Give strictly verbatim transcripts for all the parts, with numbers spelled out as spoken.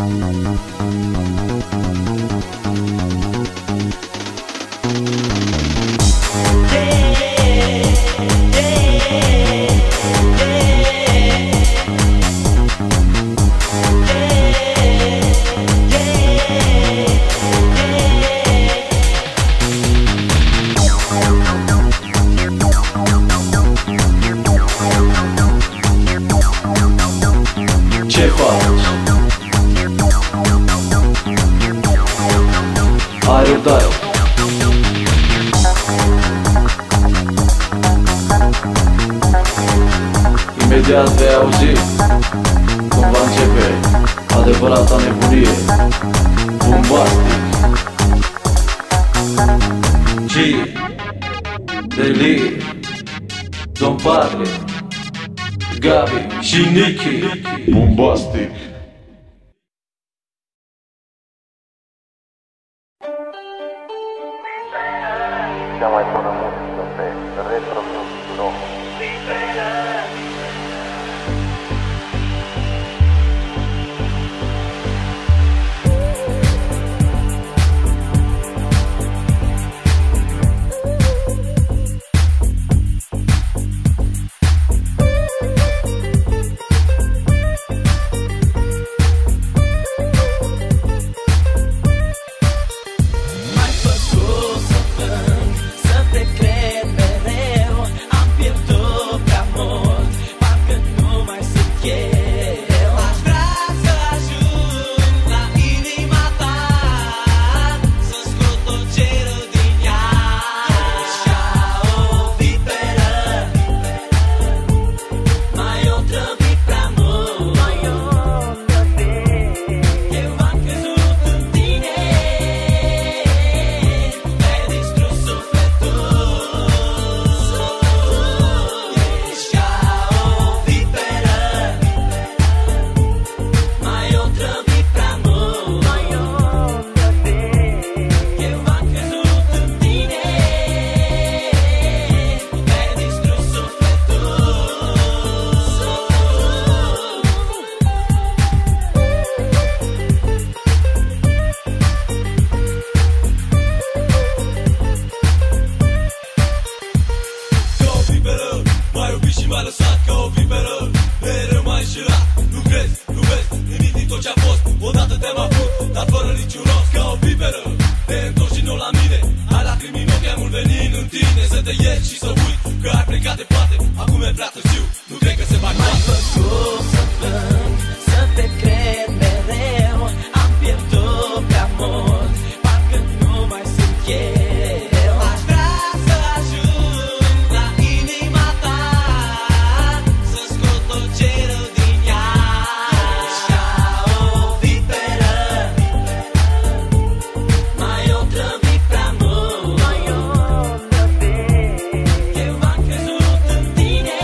Ce faci? Ai răbdare. Imediat vei auzi cum va începe adevărata nebunie. Bombastic, G, Delir, Don Padre, Gabi și Nicky. Bombastic. Cea mai bună muzică pe Retro Music România. M-ai lăsat ca o viperă, mereu m-ai înșelat. Nu crezi, nu vezi nimic din tot ce-a fost. Odată te-am avut, dar fără niciun rost. Ca o viperă, te întorci din nou la mine. Ai lacrimi în ochi, am mult venin în tine. Să te ierți și să uit că ai plecat departe. Acum e prea târziu, nu cred că se mai poate. M-ai făcut să plâng, să te cred mereu. Am pierdut prea mult, parcă nu mai sunt eu. Aș vrea să ajung la inima ta, să scot tot ce rău din ea. Ca o viperă, mai otrăvit prea mult. Eu am crezut în tine.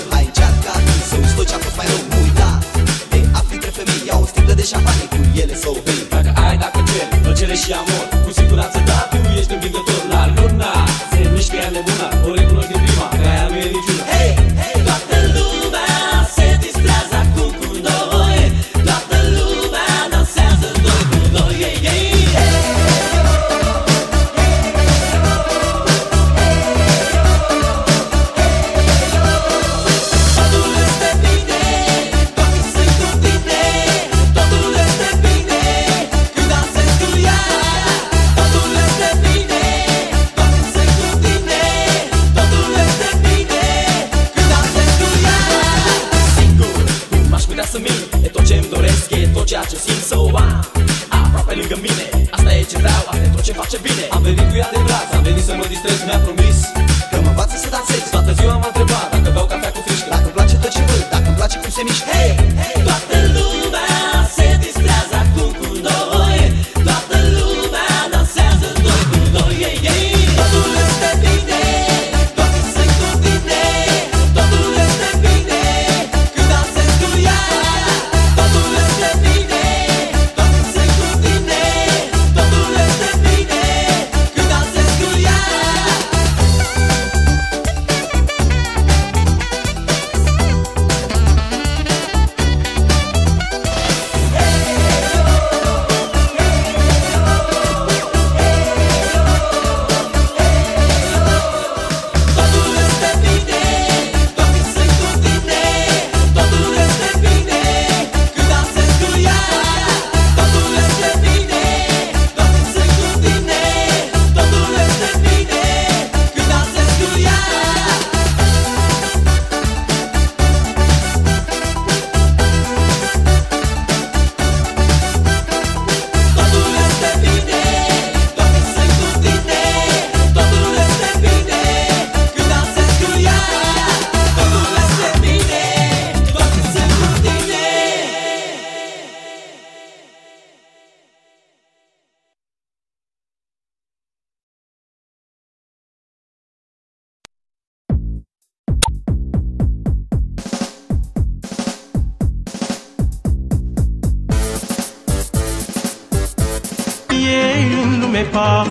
Hai încearcă atunci să uiți tot ce-a fost mai rău. Nu uita, te afli între femei, ia o sticlă de șampanie, cu ele să o bei. Dacă ai, dacă ceri, plăcere și amor, cu siguranță da, tu ești învingător. La luna, se mișcă ea nebuna, o recunoști din prima, că aia nu e niciuna. Hey, hey, toată lumea se distrează acum cu noi. Toată lumea dansează doi cu doi. Hey, hey, hey. Totul este bine, toate sunt cu tine. Totul este bine, când dansezi cu ea. Totul este bine, toate sunt cu tine. Totul este bine, când dansezi cu ea. Singur, nu m-aș putea să mint, e tot ce-mi doresc, e tot ceea ce simt să o am aproape lângă mine. Asta e ce vreau, asta e tot ce face bine. Am venit cu ea de braț, am venit să mă distrez, mi-a promis Că mă învață să dansez, toată ziua m-a întrebat dacă beau cafea cu frișcă. dacă-mi place tot ce văd, dacă-mi place cum se mișcă. Hey, hey, toată lumea se distrează acum cu noi. Toată lumea dansează doi cu doi. Hey, hey. Totul este bine, toate sunt cu tine. Totul este bine, când dansezi cu ea. Totul este bine, toate sunt cu tine. Totul este bine, când dansezi cu ea. Totul este bine, toate sunt cu tine. Totul este bine, când dansezi cu ea. Totul este bine, toate sunt cu tine. Totul este bine, când dansezi cu ea. Totul este bine, toate sunt cu tine. Totul este bine, când dansezi cu ea. Totul este bine, toate sunt cu tine. Ei în lume par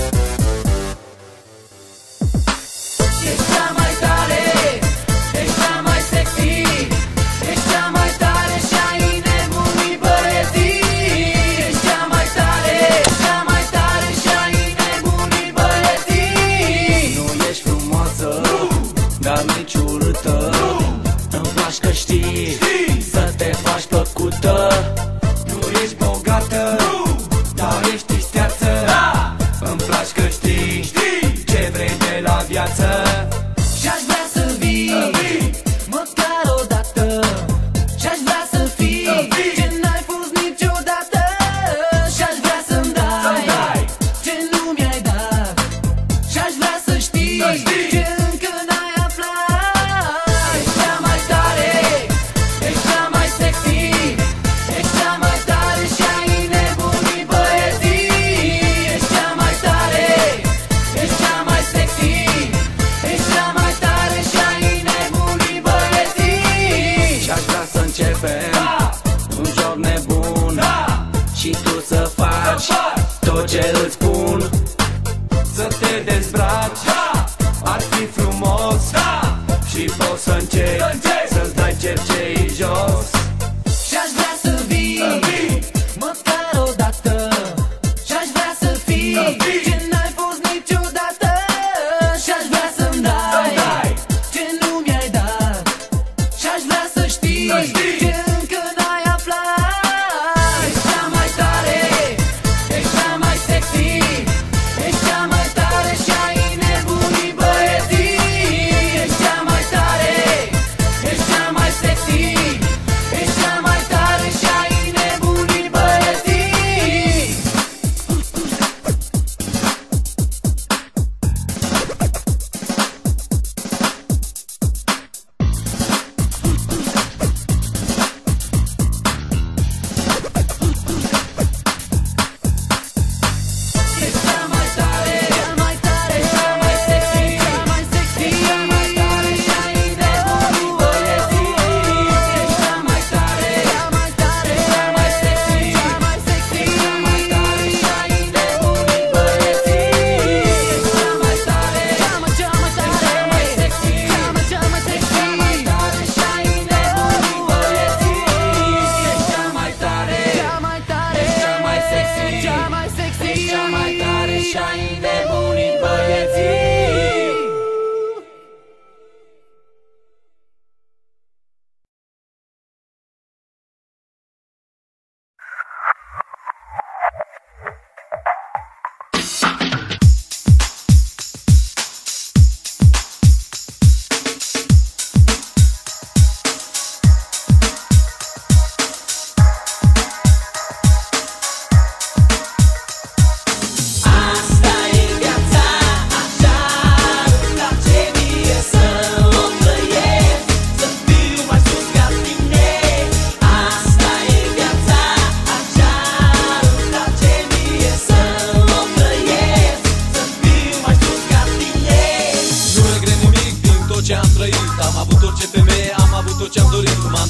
Ești cea mai tare, ești cea mai sexy. Ești cea mai tare și ai nebunit băieții. Ești cea mai tare, cea mai tare și ai nebunit băieții. Nu ești frumoasă, dar nici urâtă. Îmi place că știi să te faci plăcută. Nu ești bogată, dar ești isteață. Îmi place că știi ce vrei de la viață. Și-aș vrea să vii, măcar o dată. Și-aș vrea să fii ce n-ai fost niciodată. Și-aș vrea să-mi dai ce nu mi-ai dat. Și-aș vrea să știi ce încă n-ai aflat. Ești cea mai tare, ești cea mai sexy. Ești cea mai tare și ai nebunit băieții. Ești cea mai tare, ești cea mai sexy. Ești cea mai tare și ai nebunit băieții. Și-aș vrea să începem un joc nebun și tu să faci tot ce îți spun. Să te dezbraci, ar fi frumos. Și poți să încerci să-ți dai cercei jos. Și-aș vrea să vii, măcar o dată. Și-aș vrea să fii ce n-ai fost niciodată. Și-aș vrea să-mi dai ce nu mi-ai dat. Și-aș vrea să știi ce încă n-ai aflat. Ești cea mai tare, ești cea mai sexy.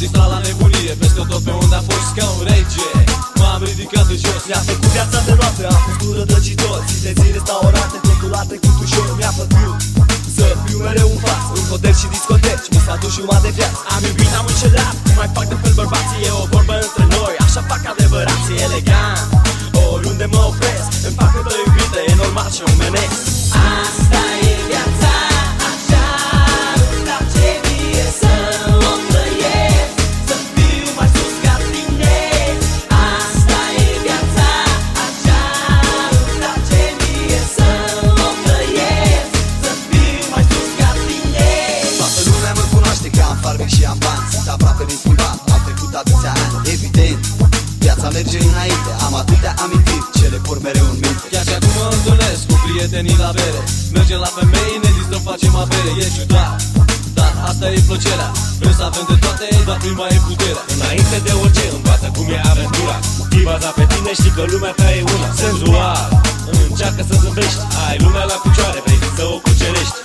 magistral la nebunie, peste tot pe unde a fost ca un rege. M-am ridicat de jos, Mi-a făcut viața de noapte, am fost un rătăcitor. Zi de zi restaurante, totul a trecut ușor. Mi-a făcut să fiu mereu în față, în hotel și discoteci, mi s-a dus jumătate de viață. Am iubit, am înșelat, cum mai fac de fel bărbații. E o vorbă între noi, așa fac adevărații. Elegant, oriunde mă opresc, îmi fac câtă iubită, e normal și omenesc. Asta e viața, așa îmi place mie să o trăiesc, să fiu mai sus ca tine. Asta e viața, așa îmi place mie să o trăiesc, să fiu mai sus ca tine. Toată lumea mă cunoaște că am farmec și am bani. Sunt aproape neschimbat, au trecut atâția ani. Evident, viața merge înainte. Am atâtea amintiri ce le por mereu în minte. chiar și acum mă întâlnesc cu prietenii la bere. Mergem la femei, ne distrăm, facem avere. E ciudat, dar asta e plăcerea. Vrem să avem de toate, dar prima e puterea. Înainte de orice, învață cum e aventura. Fii bazat pe tine, știi că lumea ta e una. Senzual, încearcă să zâmbești. Ai lumea la picioare, vrei să o cucerești.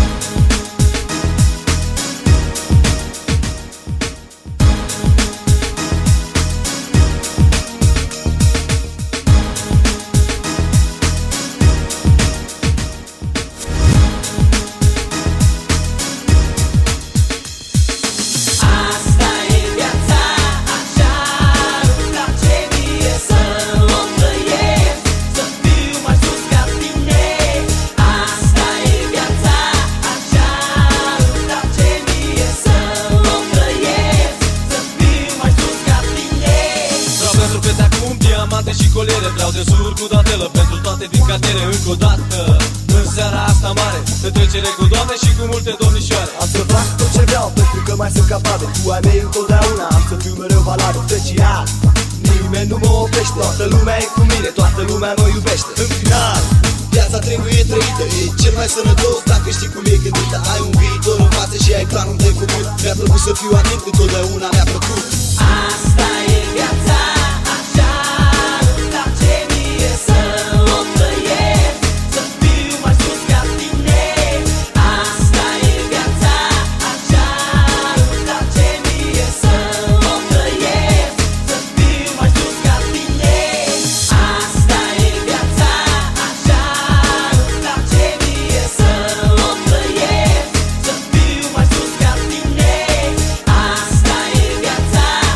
Asta e viața, așa îmi place mie să o trăiesc, să fiu mai sus ca tine. Asta e viața, așa îmi place mie să o trăiesc, să fiu mai sus ca tine. Vreau pentru că de acum diamante și colere. Vreau de sur cu datelă pentru toate din cartiere. Încă o dată, în seara asta mare, petrecere cu doamne și cu multe domnișoare. Am să fac tot ce vreau, pentru că mai sunt capabil. Cu ai mei întotdeauna am să fiu mereu valabil. Special, nimeni nu mă oprește. Toată lumea e cu mine, toată lumea mă iubește. În final, Viața trebuie trăită, e cel mai sănătos. Dacă știi cum e gândită, ai un viitor în față și ai planul de făcut. Mi-a plăcut să fiu atent, întotdeauna mi-a plăcut. Asta e viața, așa îmi place mie să o trăiesc, să fiu mai sus ca tine. Asta e viața, așa îmi place mie să o trăiesc, să fiu mai sus ca tine. Asta e viața, așa îmi place mie să o trăiesc, să fiu mai sus ca tine. Asta e viața,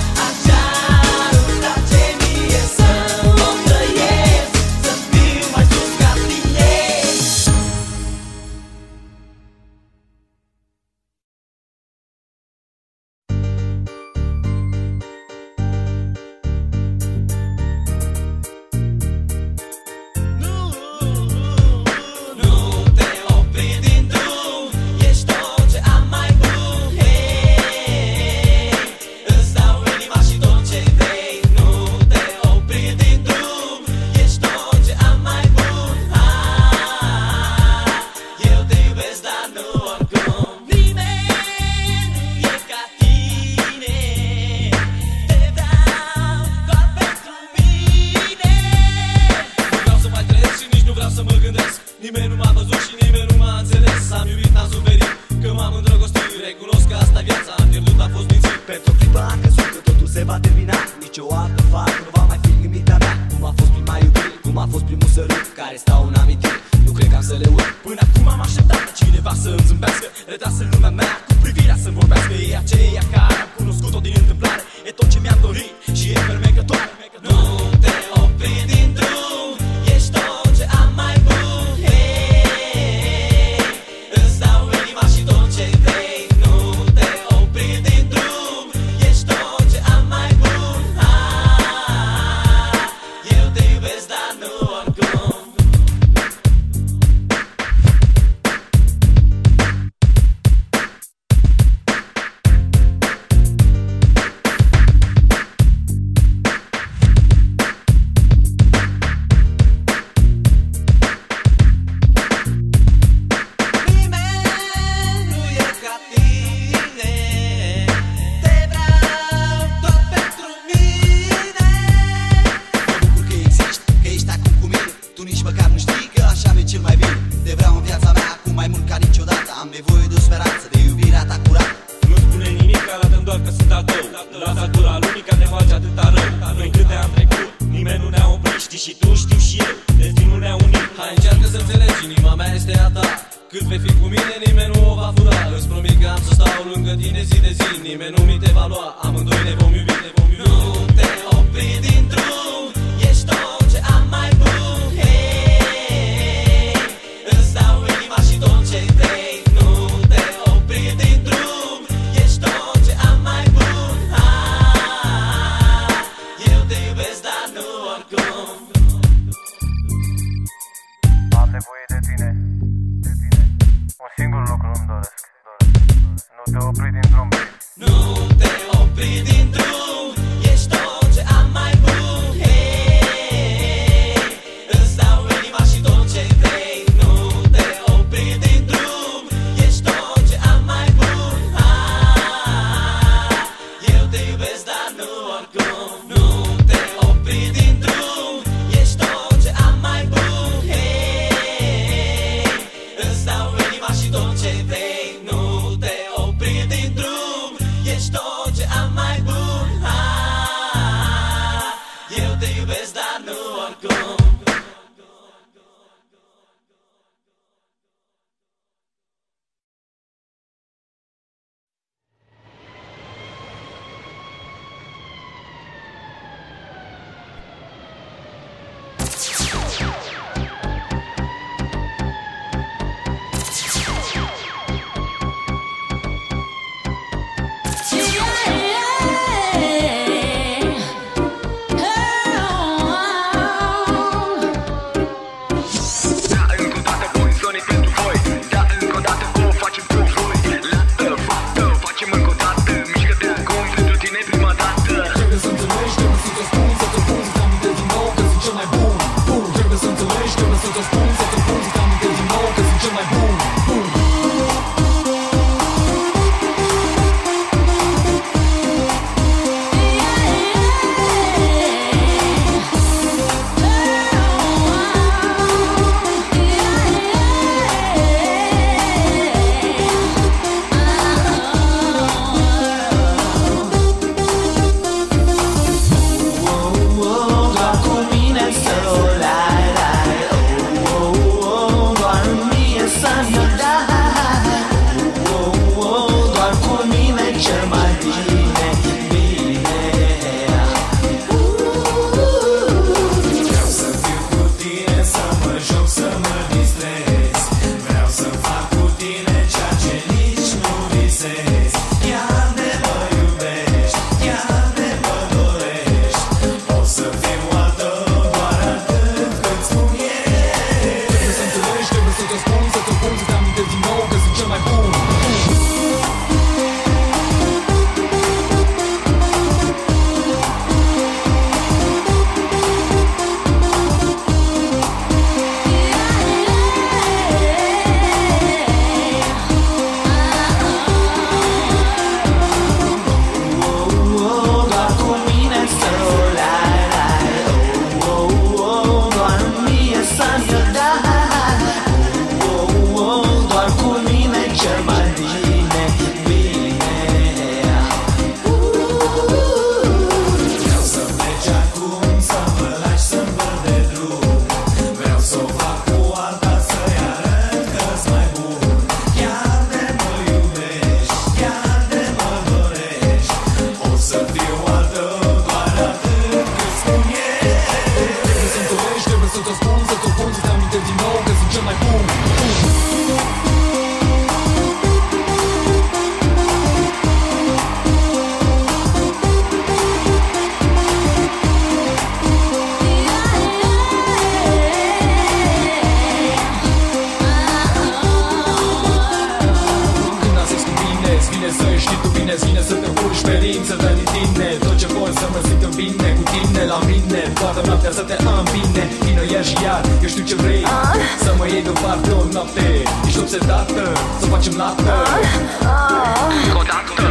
vin să veni tine. Tot ce pot să mă simt în bine cu tine la mine. Toată noaptea să te am bine. Vino iar și iar, eu știu ce vrei. Să mă iei deoparte o noapte. Ești obsedată, să facem lată. Încă o dată.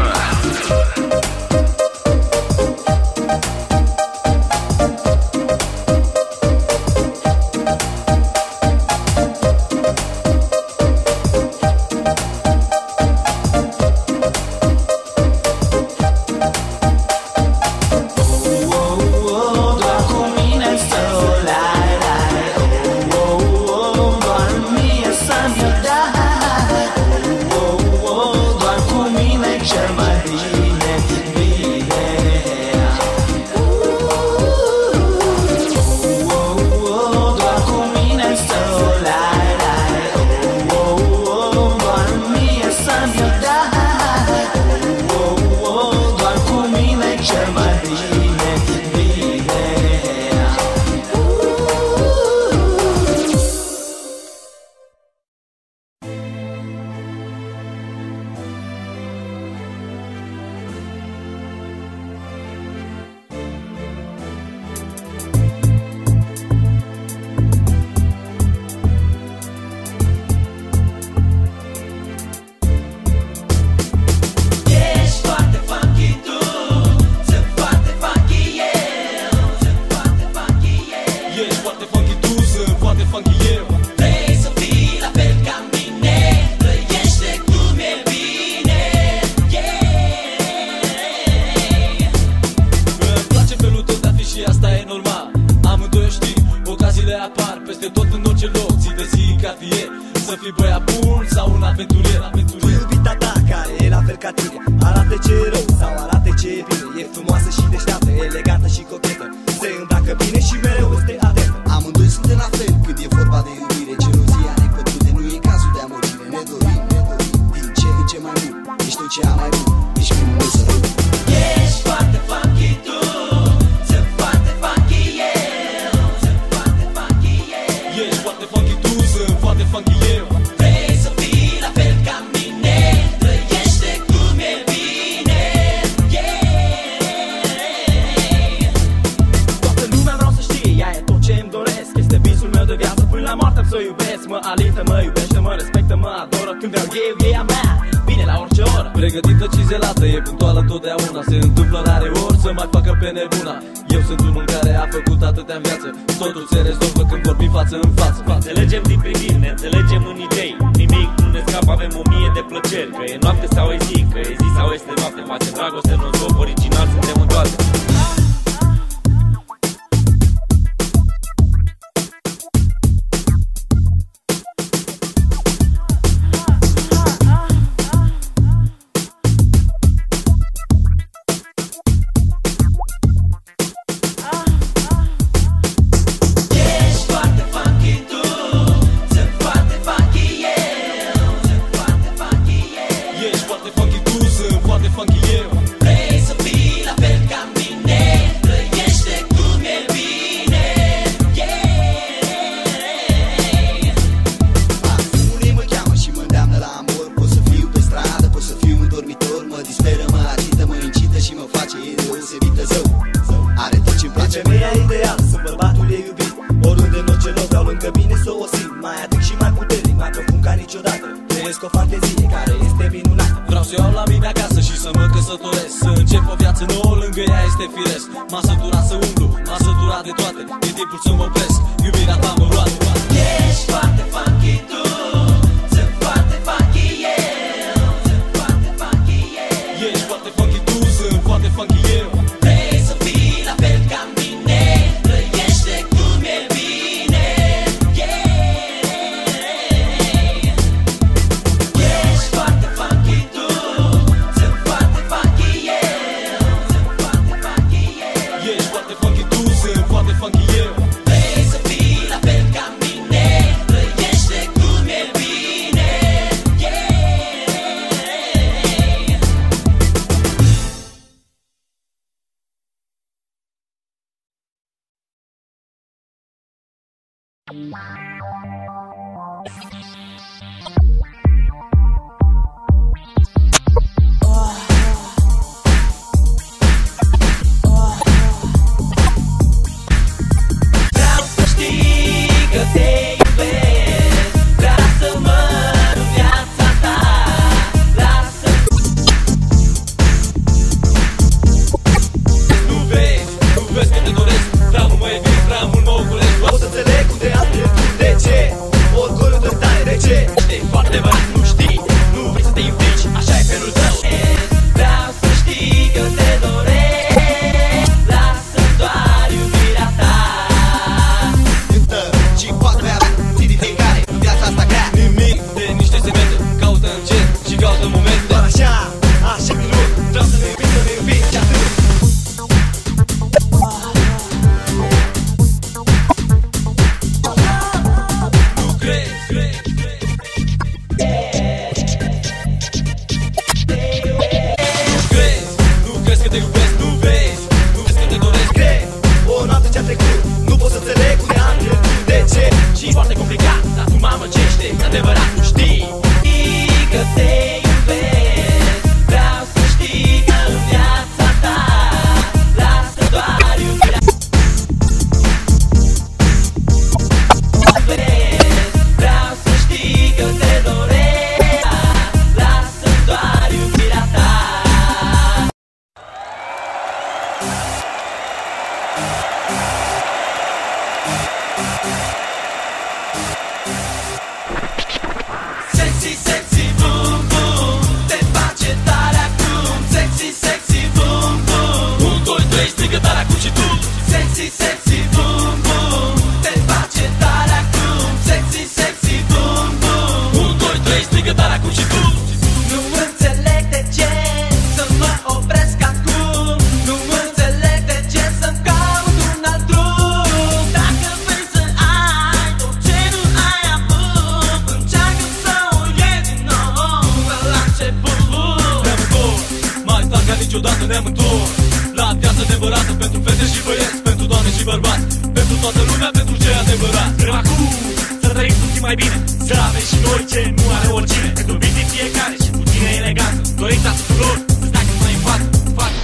iată ne-am întors la viața adevărată, pentru fete și băieți, pentru doamne și bărbați, pentru toată lumea, pentru ce e adevărat. Vrem acum să trăim puțin mai bine, să avem și noi ce nu are oricine, pentru iubit fiecare și puțin eleganță, dorința tuturor să stai cât mai în față, față.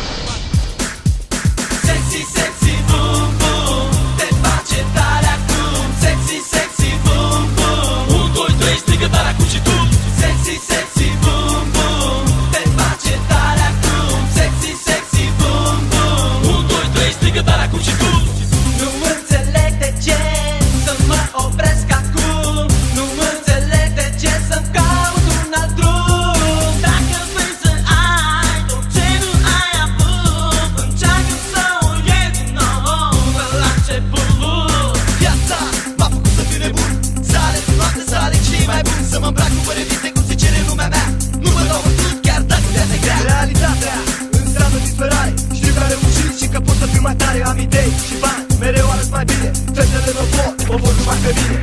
Sexy, sexy, boom, boom, te face tare acum. Sexy, sexy, boom, boom. Un, doi, trei, strigă tare acum și tu. Sexy, sexy, boom, boom, te face tare acum. Sexy, sexy, boom, boom. Un, doi, trei, strigă tare acum și tu. Nu înțeleg de ce să mă opresc acum. Nu înțeleg de ce să-mi caut un alt drum. Dacă vrei să ai tot ce nu ai avut, încearcă să o iei din nou de la început. Viața m-a făcut să fiu nebun, să aleg noapte, să aleg ce e mai bun, să mă îmbrac cu păreviste cum se cere în lumea mea. Nu mă dau bătut chiar dacă viața e grea. Realitatea înseamnă disperare, știu că am reușit și că pot să fiu mai tare. Am idei și bani, mereu arăt mai bine. Fetele mă pot, mă vor numai pe mine.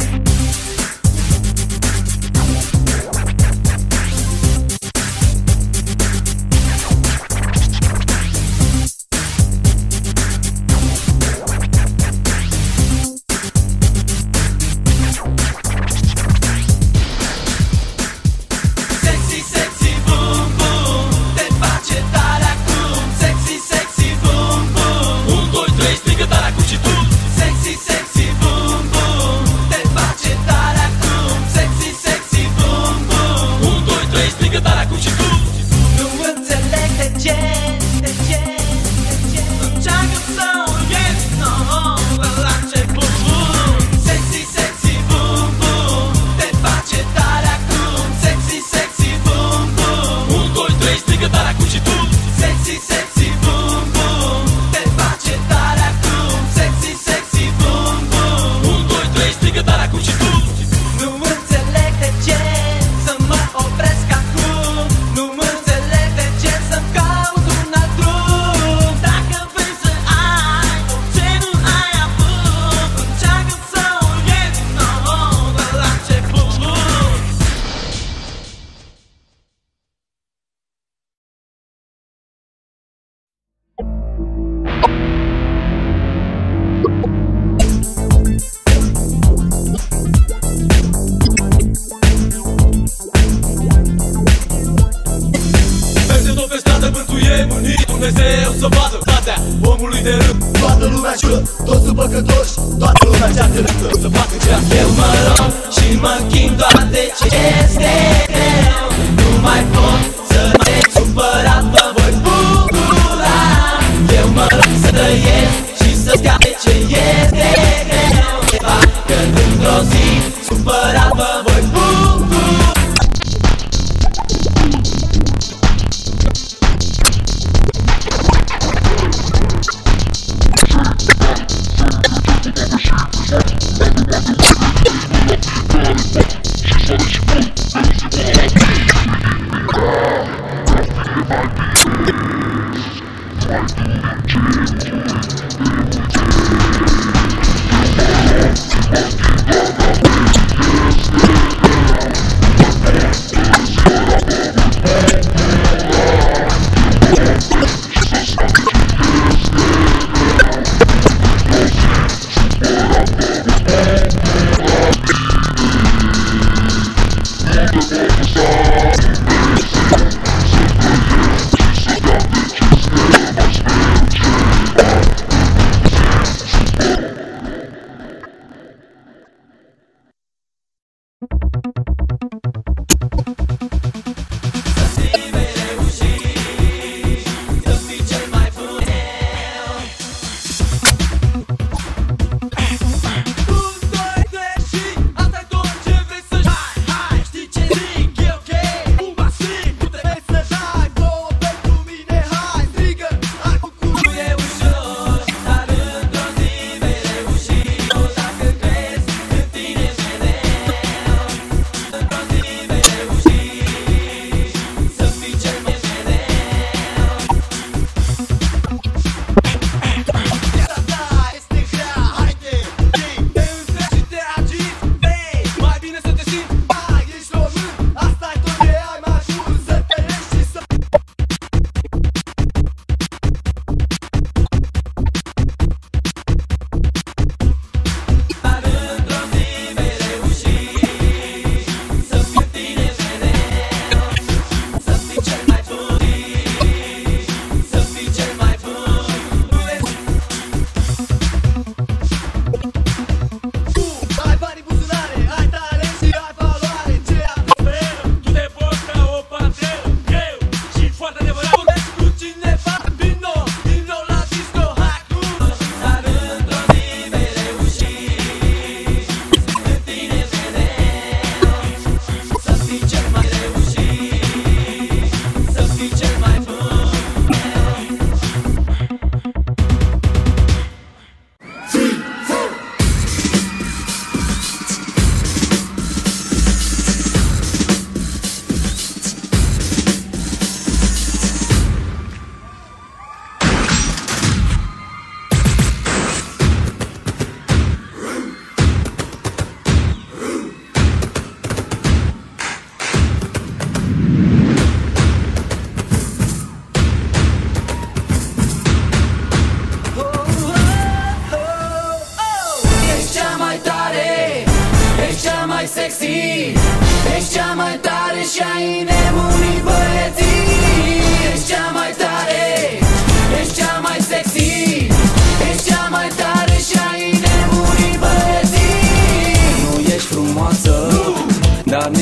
Sexy, sexy, boom, boom, te face tare acum. Sexy, sexy, boom, boom. Un, doi, trei, strigă tare acum și tu. Sexy, sexy, boom, boom, te face tare acum. Sexy, sexy, boom, boom. Un, doi, trei, strigă tare acum și tu. Nu înțeleg de ce, de ce, de ce încearcă să o iei din nou de la început. Sexy, sexy, boom, boom, te face tare acum. Sexy, sexy, boom, boom. Un, doi, trei, strigă tare acum și tu. Sexy, sexy, boom, boom, te face tare acum. Sexy, sexy, boom, boom. Un, doi, trei, strigă tare acum și tu. Nu înțeleg de ce să mă opresc acum. Nu înțeleg de ce să-mi caut un alt drum. Dacă vrei să ai tot ce nu ai avut, încearcă să o iei din nou de la început. Peste tot pe stradă bântuie mânie, Dumnezeu să vadă partea omului de rând. Toată lumea jură, toți sunt păcătoși, toată lumea ceartă lângă să facă ce Eu mă rog și mă chin doar de ce este greu. Nu mai pot să mă supărat, mă voi bucura. Eu mă rog să trăiesc și să scap de ce este greu. Când într-o zi supărat mă voi bucura.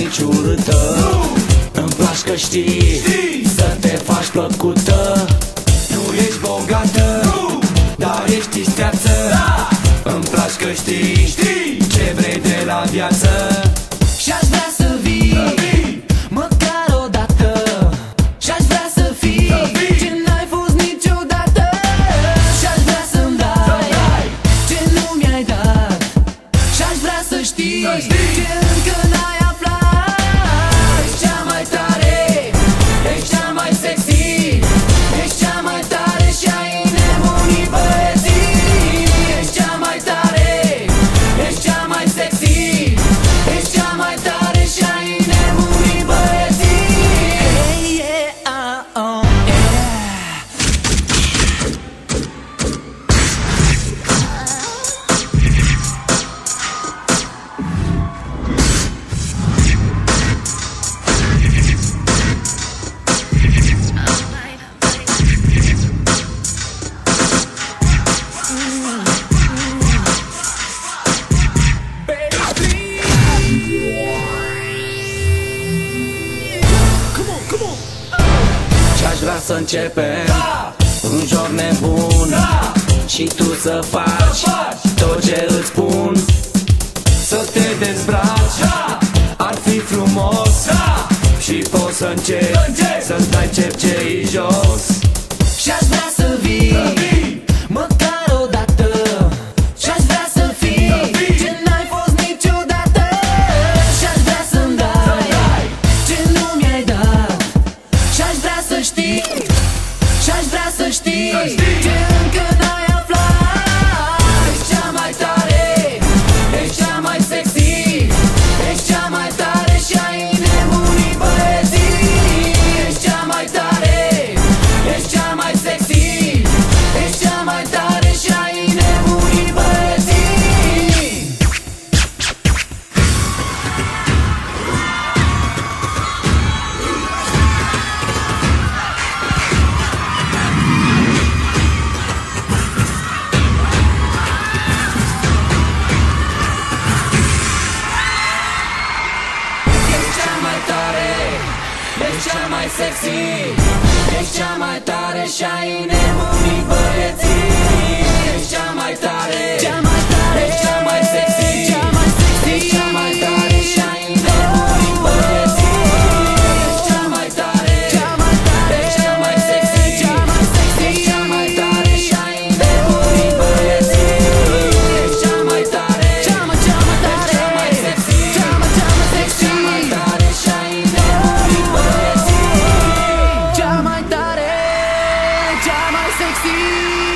nici urâtă. Îmi place că știi să te faci plăcută. Nu ești bogată, dar ești isteață. Îmi place că știi ce vrei de la viață. Și-aș vrea să vii măcar o dată. Și-aș vrea să fii ce n-ai fost niciodată. Și-aș vrea să-mi dai ce nu mi-ai dat. Și-aș vrea să știi ce încă n-ai aflat. Ești cea mai tare, ești cea mai sexy, ești cea mai tare și ai nebunit băieții. Ești cea mai tare, ești cea mai sexy, ești cea mai tare și ai nebunit băieții. Hey, yeah, uh, oh, yeah. Și-aș vrea să începem un joc nebun și tu să faci tot ce îți spun. Să te dezbraci ar fi frumos și poți să începi să-ți dai cepcei jos. Și-aș vrea să vii măcar o dată. Și-aș vrea să fii ce n-ai fost niciodată. Și-aș vrea să-mi dai ce nu mi-ai dat. Și-aș vrea să știi, și-aș vrea să știi ce încă n-ai aflat. Ești cea mai tare, ești cea mai sexy, ești cea mai tare și ai nebunit băieții. Ești cea mai tare, ești cea mai sexy, ești cea mai tare și ai nebunit băieții. Ești cea mai tare, ești cea mai sexy, ești cea mai tare și ai nebunit băieții. Ești cea mai tare, cea mai tare, ești cea mai sexy, cea mai sexy, ești cea mai tare și ai nebunit băieții. Ești cea mai tare, cea mai tare, ești cea mai sexy, cea mai sexy, ești cea mai tare și ai nebunit băieții. Ești cea mai tare, cea mai cea mai tare, cea mai sexy, cea mai cea mai sexy, cea mai tare și ai nebunit băieții. Cea mai tare, cea mai sexy.